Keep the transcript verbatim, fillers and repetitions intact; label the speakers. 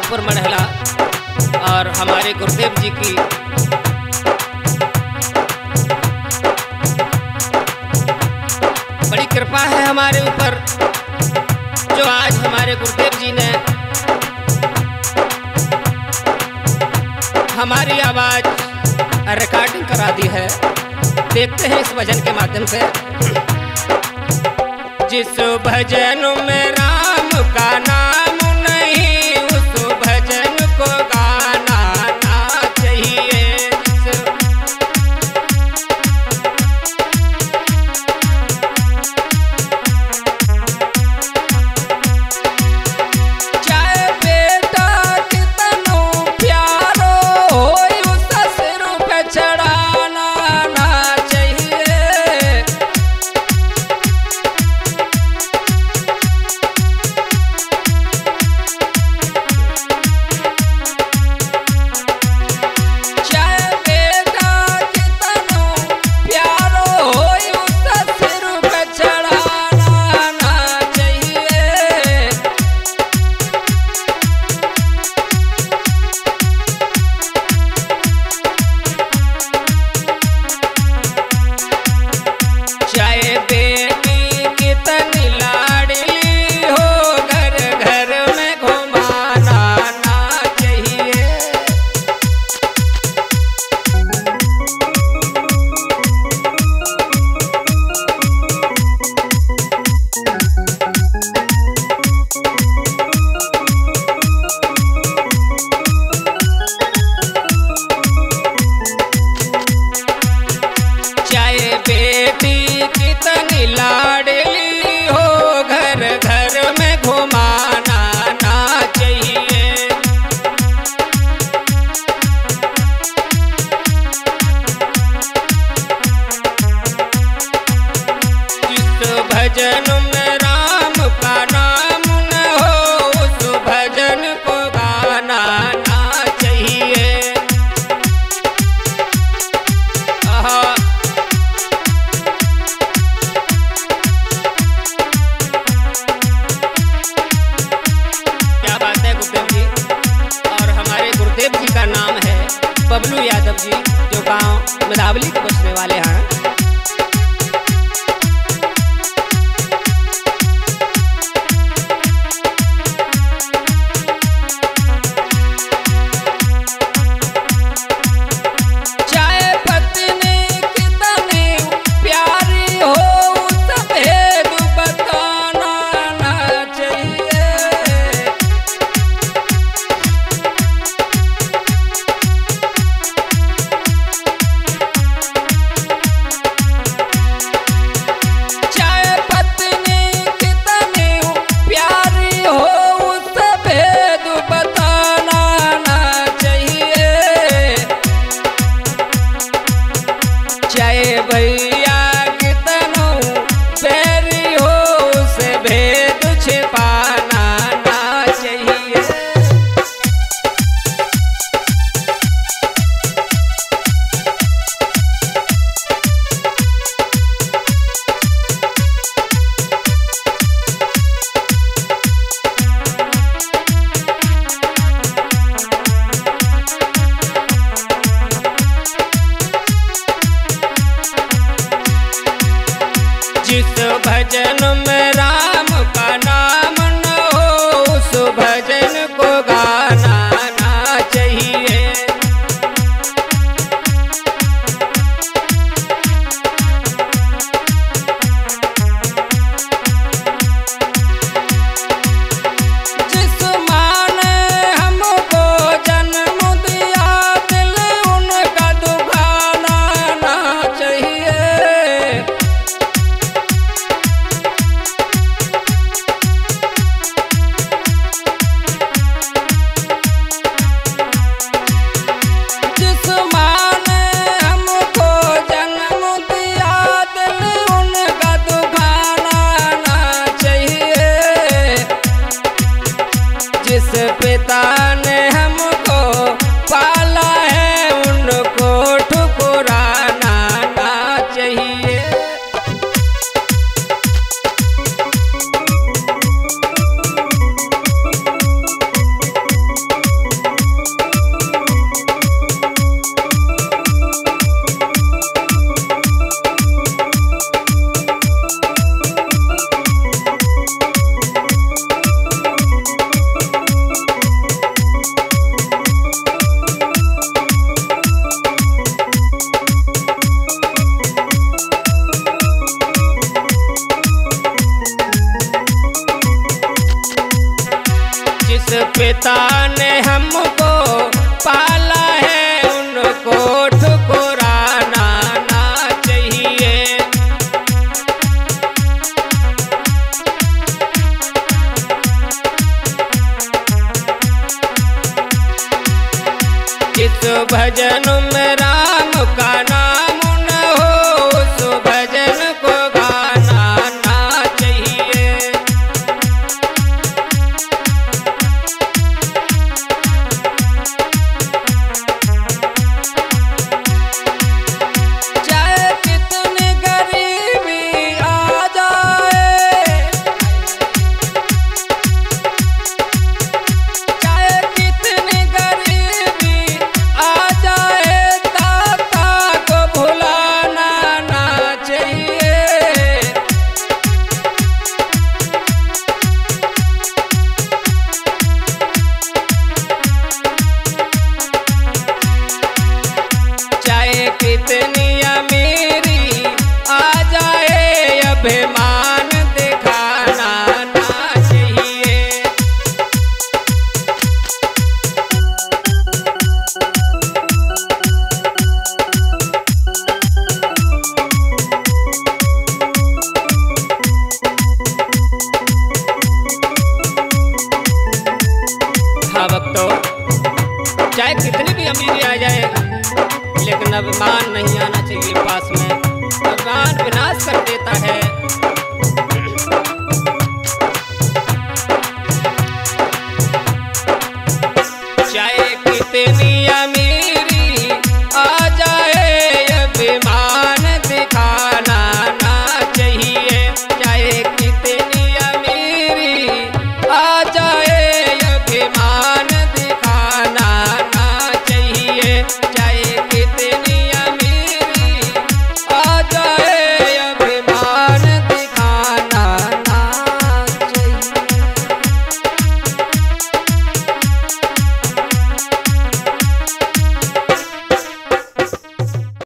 Speaker 1: नागपुर मढ़ला और हमारे गुरुदेव जी की बड़ी कृपा है हमारे ऊपर, जो आज हमारे गुरुदेव जी ने हमारी आवाज रिकॉर्डिंग करा दी है। देखते हैं इस भजन के माध्यम से। जिस भजन में राम का नाम नहीं, उस भजन को गाना ना चाहिए। चाहे बेटा कितना प्यारो हो, उस सिर पे चढ़ाना ना चाहिए। लाडली हो, घर घर में घुमाना ना चाहिए। जिस भजन में राम का नाम न हो, उस भजन को गाना ना चाहिए। आहा, बबलू यादव जी, जो गांव मदावली के बसने वाले हैं। चाहे पत्नी कितनी प्यारी हो, उस भेद बताना ना चाहिए। भैया कितनो प्यारी हो, उसे भेद छिपाना ना चाहिए। जिस भजन में राम का नाम न हो, उस भजन को गाना ना चाहिए। जिस माँ ने हमको जन्म दिया, दिल उनका दुखाना ना चाहिए। जिस पिता ने हमको पाला है, उनको ठुकराना ना चाहिए। उस भजन में राम का नाम न हो, उस भजन को गाना ना चाहिए। चाहे कितनी गरीबी आ जाए, चाहे कितनी गरीबी आ जाए, दाता को भुलाना ना चाहिए। चाहे कितनी अमीरी आ जाए, अभिमान दिखाना ना चाहिए। हाँ भक्तों, चाहे कितनी भी अमीरी आ जाए, लेकिन अभिमान नहीं आना चाहिए पास में। अभिमान विनाश कर देता है।